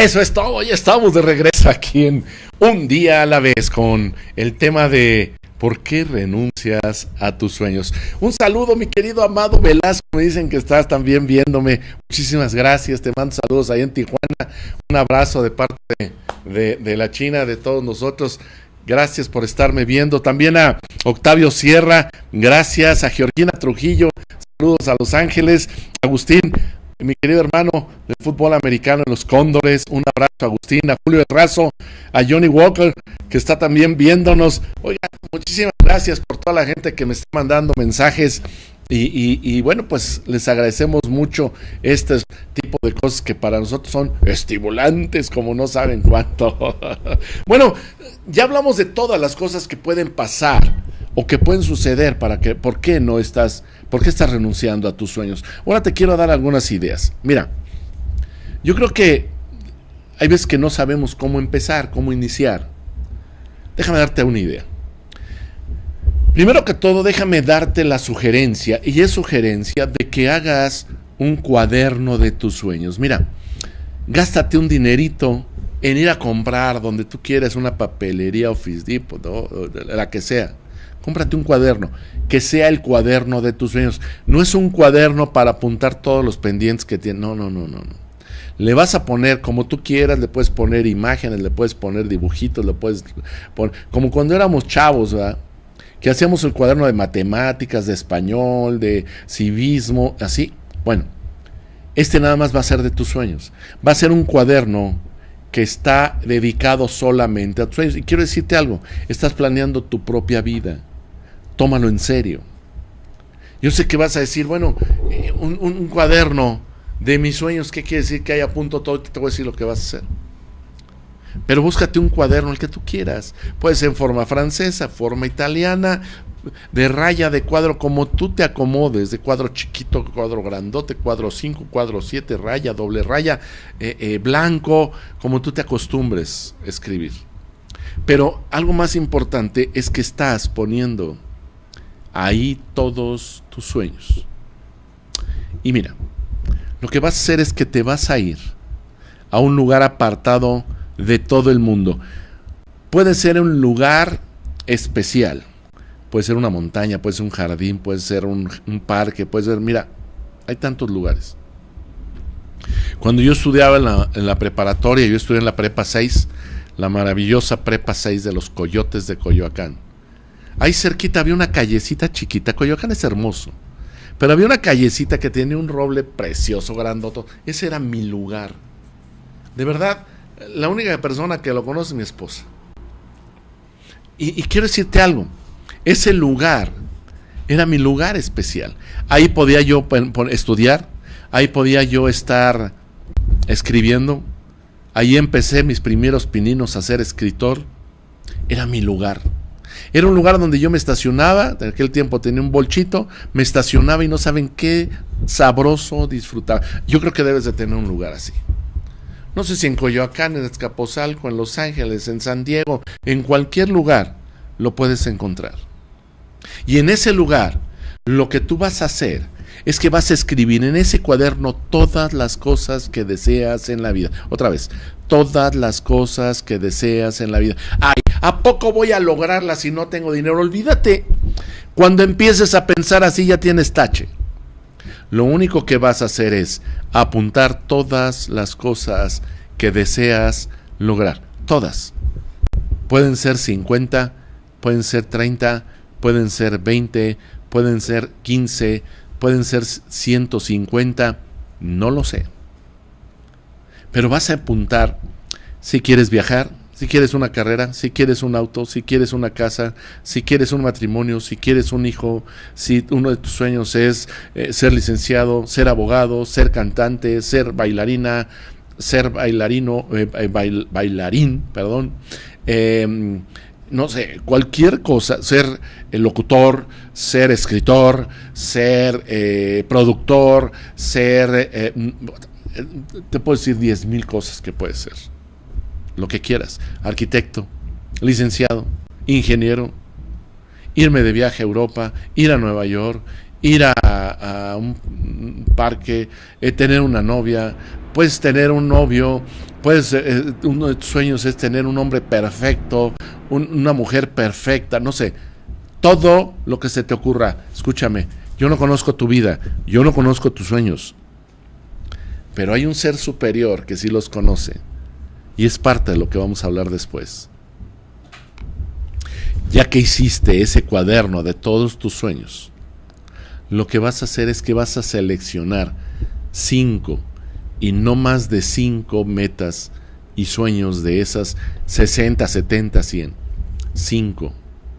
Eso es todo, ya estamos de regreso aquí en Un Día a la Vez con el tema de ¿por qué renuncias a tus sueños? Un saludo, mi querido Amado Velasco, me dicen que estás también viéndome. Muchísimas gracias, te mando saludos ahí en Tijuana. Un abrazo de parte de la China, de todos nosotros. Gracias por estarme viendo. También a Octavio Sierra, gracias. A Georgina Trujillo, saludos a Los Ángeles. Agustín, mi querido hermano del fútbol americano en los Cóndores, un abrazo a Agustín, a Julio Herrazo, a Johnny Walker, que está también viéndonos. Oiga, muchísimas gracias por toda la gente que me está mandando mensajes y bueno, pues les agradecemos mucho este tipo de cosas que para nosotros son estimulantes como no saben cuánto. Bueno, ya hablamos de todas las cosas que pueden pasar o que pueden suceder ¿por qué estás renunciando a tus sueños? Ahora te quiero dar algunas ideas. Mira, yo creo que hay veces que no sabemos cómo empezar, cómo iniciar. Déjame darte una idea. Primero que todo, déjame darte la sugerencia, y es sugerencia de que hagas un cuaderno de tus sueños. Mira, gástate un dinerito en ir a comprar donde tú quieras, una papelería, Office Depot, ¿no? La que sea. Cómprate un cuaderno, que sea el cuaderno de tus sueños. No es un cuaderno para apuntar todos los pendientes que tienes. No. Le vas a poner como tú quieras, le puedes poner imágenes, le puedes poner dibujitos, le puedes poner, como cuando éramos chavos, ¿verdad? Que hacíamos el cuaderno de matemáticas, de español, de civismo, así. Bueno, este nada más va a ser de tus sueños. Va a ser un cuaderno que está dedicado solamente a tus sueños. Y quiero decirte algo, estás planeando tu propia vida. Tómalo en serio. Yo sé que vas a decir, bueno, un cuaderno de mis sueños, ¿qué quiere decir? Que ahí apunto todo, te voy a decir lo que vas a hacer. Pero búscate un cuaderno, el que tú quieras. Puede ser en forma francesa, forma italiana, de raya, de cuadro, como tú te acomodes, de cuadro chiquito, cuadro grandote, cuadro 5, cuadro 7, raya, doble raya, blanco, como tú te acostumbres a escribir. Pero algo más importante es que estás poniendo ahí todos tus sueños. Y mira, lo que vas a hacer es que te vas a ir a un lugar apartado de todo el mundo. Puede ser un lugar especial, puede ser una montaña, puede ser un jardín, puede ser un parque, puede ser, mira, hay tantos lugares. Cuando yo estudiaba en la preparatoria, yo estudié en la Prepa 6, la maravillosa Prepa 6 de los Coyotes de Coyoacán. Ahí cerquita había una callecita chiquita. Coyoacán es hermoso, pero había una callecita que tenía un roble precioso, grandoto. Ese era mi lugar. De verdad, la única persona que lo conoce es mi esposa. Y quiero decirte algo. Ese lugar era mi lugar especial. Ahí podía yo estudiar. Ahí podía yo estar escribiendo. Ahí empecé mis primeros pininos a ser escritor. Era mi lugar. Era un lugar donde yo me estacionaba, en aquel tiempo tenía un bolchito, me estacionaba y no saben qué sabroso disfrutaba. Yo creo que debes de tener un lugar así. No sé si en Coyoacán, en Azcapotzalco, en Los Ángeles, en San Diego, en cualquier lugar lo puedes encontrar. Y en ese lugar, lo que tú vas a hacer es que vas a escribir en ese cuaderno todas las cosas que deseas en la vida. Otra vez, todas las cosas que deseas en la vida. Ay, ¿a poco voy a lograrlas si no tengo dinero? Olvídate. Cuando empieces a pensar así ya tienes tache. Lo único que vas a hacer es apuntar todas las cosas que deseas lograr. Todas. Pueden ser 50, pueden ser 30, pueden ser 20, pueden ser 15, pueden ser 150, no lo sé. Pero vas a apuntar si quieres viajar, si quieres una carrera, si quieres un auto, si quieres una casa, si quieres un matrimonio, si quieres un hijo, si uno de tus sueños es ser licenciado, ser abogado, ser cantante, ser bailarina, ser bailarín, perdón, no sé, cualquier cosa, ser locutor, ser escritor, ser productor, ser, te puedo decir 10,000 cosas que puedes ser. Lo que quieras, arquitecto, licenciado, ingeniero, irme de viaje a Europa, ir a Nueva York, ir a un parque, tener una novia, puedes tener un novio, uno de tus sueños es tener un hombre perfecto, una mujer perfecta, no sé, todo lo que se te ocurra. Escúchame, yo no conozco tu vida, yo no conozco tus sueños, pero hay un ser superior que sí los conoce, y es parte de lo que vamos a hablar después. Ya que hiciste ese cuaderno de todos tus sueños, lo que vas a hacer es que vas a seleccionar 5 y no más de 5 metas y sueños de esas 60, 70, 100. 5.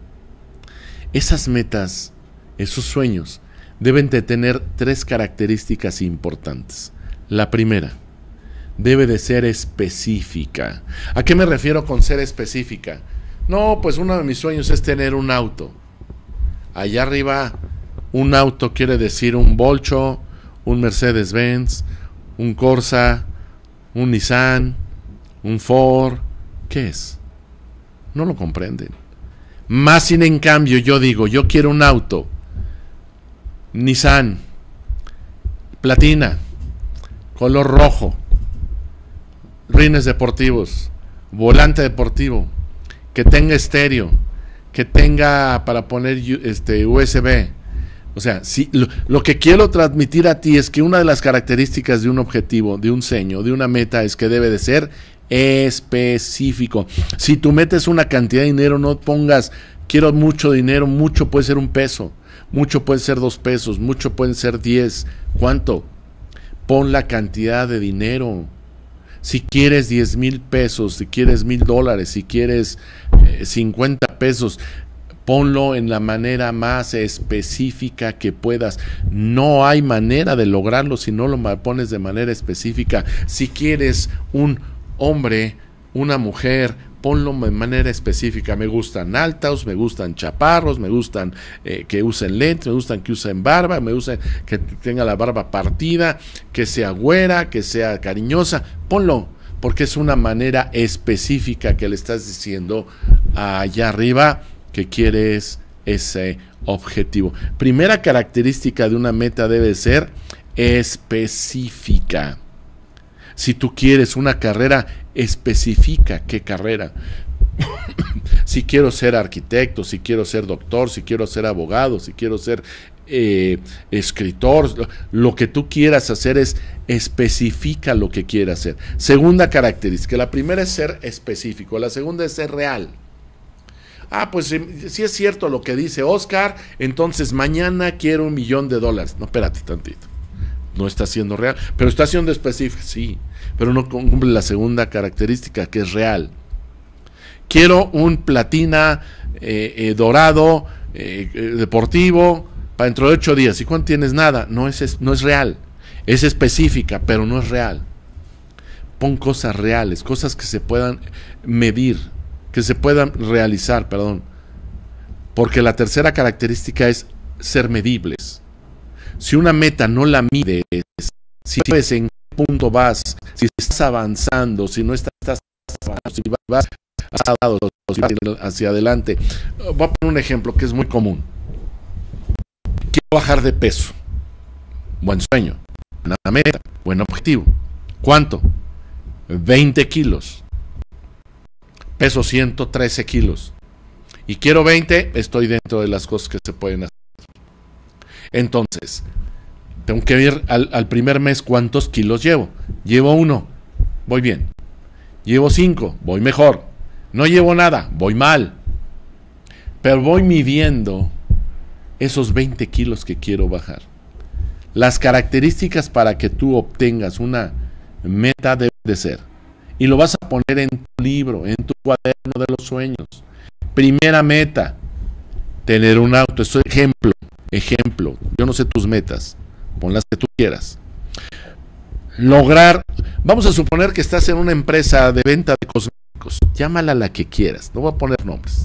Esas metas, esos sueños, deben de tener 3 características importantes. La primera, debe de ser específica. ¿A qué me refiero con ser específica? No, pues uno de mis sueños es tener un auto. Allá arriba, un auto quiere decir un Volcho, un Mercedes-Benz, un Corsa, un Nissan, un Ford. ¿Qué es? No lo comprenden. Más sin en cambio, yo digo, yo quiero un auto Nissan, platina, color rojo, rines deportivos, volante deportivo, que tenga estéreo, que tenga para poner USB. O sea, si, lo que quiero transmitir a ti es que una de las características de un objetivo, de un sueño, de una meta, es que debe de ser específico. Si tú metes una cantidad de dinero, no pongas quiero mucho dinero. Mucho puede ser 1 peso, mucho puede ser 2 pesos, mucho pueden ser 10. ¿Cuánto? Pon la cantidad de dinero. Si quieres 10,000 pesos, si quieres $1,000, si quieres 50 pesos, ponlo en la manera más específica que puedas. No hay manera de lograrlo si no lo pones de manera específica. Si quieres un hombre, una mujer, ponlo de manera específica. Me gustan altos, me gustan chaparros, me gustan que usen lentes, me gustan que usen barba, me gustan que tenga la barba partida, que sea güera, que sea cariñosa. Ponlo, porque es una manera específica que le estás diciendo allá arriba que quieres ese objetivo. Primera característica de una meta debe ser específica. Si tú quieres una carrera, especifica qué carrera. Si quiero ser arquitecto, si quiero ser doctor, si quiero ser abogado, si quiero ser escritor, lo que tú quieras hacer es especifica lo que quieras hacer. Segunda característica, la primera es ser específico, la segunda es ser real. Ah, pues si es cierto lo que dice Oscar, entonces mañana quiero $1,000,000. No, espérate tantito. No está siendo real, pero está siendo específico, sí, pero no cumple la segunda característica, que es real. Quiero un platina dorado deportivo para dentro de 8 días. ¿Y cuánto tienes? Nada. No es real. Es específica, pero no es real. Pon cosas reales, cosas que se puedan medir, que se puedan realizar, perdón. Porque la tercera característica es ser medibles. Si una meta no la mides, si sabes en qué punto vas, si estás avanzando, si no estás avanzando, si vas hacia adelante. Voy a poner un ejemplo que es muy común. Quiero bajar de peso. Buen sueño, buena meta, buen objetivo. ¿Cuánto? 20 kilos. Peso 113 kilos. Y quiero 20, estoy dentro de las cosas que se pueden hacer. Entonces, tengo que ver al primer mes cuántos kilos llevo. Llevo 1, voy bien. Llevo 5, voy mejor. No llevo nada, voy mal. Pero voy midiendo esos 20 kilos que quiero bajar. Las características para que tú obtengas una meta deben de ser. Y lo vas a poner en tu libro, en tu cuaderno de los sueños. Primera meta, tener un auto. Esto es ejemplo. Yo no sé tus metas, pon las que tú quieras. Lograr, vamos a suponer que estás en una empresa de venta de cosméticos. Llámala la que quieras, no voy a poner nombres.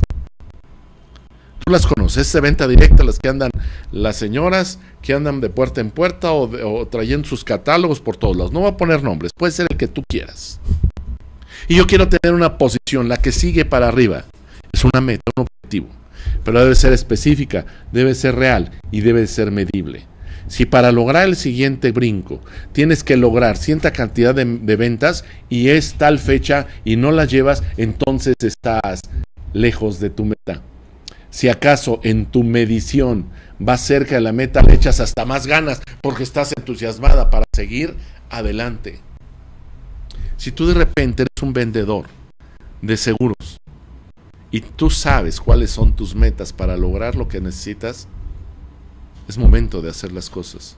Tú las conoces, de venta directa, las que andan, las señoras que andan de puerta en puerta o trayendo sus catálogos por todos lados. No voy a poner nombres, puede ser el que tú quieras. Y yo quiero tener una posición, la que sigue para arriba. Es una meta, un objetivo. pero debe ser específica, debe ser real y debe ser medible. Si para lograr el siguiente brinco tienes que lograr cierta cantidad de ventas y es tal fecha y no la llevas, entonces estás lejos de tu meta. Si acaso en tu medición vas cerca de la meta, le echas hasta más ganas porque estás entusiasmada para seguir adelante. Si tú de repente eres un vendedor de seguros y tú sabes cuáles son tus metas para lograr lo que necesitas, es momento de hacer las cosas.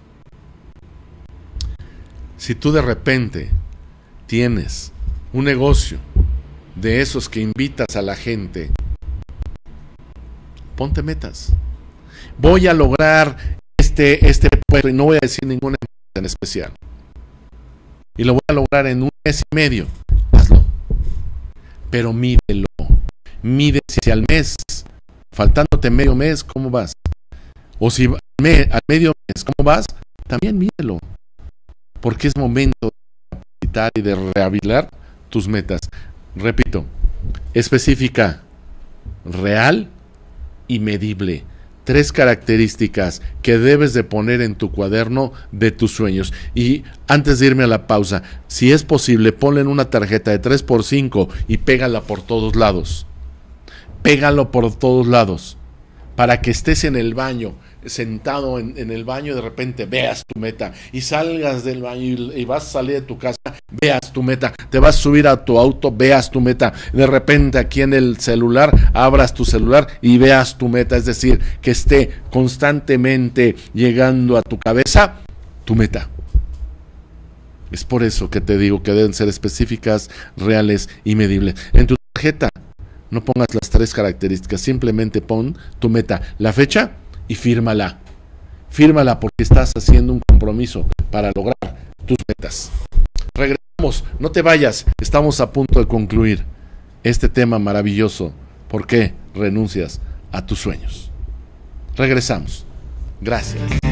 Si tú de repente tienes un negocio de esos que invitas a la gente, ponte metas. Voy a lograr este puesto y no voy a decir ninguna empresa en especial. Y lo voy a lograr en 1 mes y medio. Hazlo. Pero mídelo. Mide si al mes, faltándote medio mes, ¿cómo vas? O si al medio mes, ¿cómo vas? También mídelo. Porque es momento de capacitar y de rehabilitar tus metas. Repito, específica, real y medible. 3 características que debes de poner en tu cuaderno de tus sueños. Y antes de irme a la pausa, si es posible, ponle en una tarjeta de 3x5 y pégala por todos lados. Pégalo por todos lados, para que estés en el baño, sentado en el baño, de repente veas tu meta y salgas del baño y vas a salir de tu casa, veas tu meta, te vas a subir a tu auto, veas tu meta, de repente aquí en el celular, abras tu celular y veas tu meta, es decir, que esté constantemente llegando a tu cabeza tu meta. Es por eso que te digo que deben ser específicas, reales y medibles. En tu tarjeta no pongas las 3 características, simplemente pon tu meta, la fecha y fírmala. Fírmala porque estás haciendo un compromiso para lograr tus metas. Regresamos, no te vayas, estamos a punto de concluir este tema maravilloso. ¿Por qué renuncias a tus sueños? Regresamos. Gracias.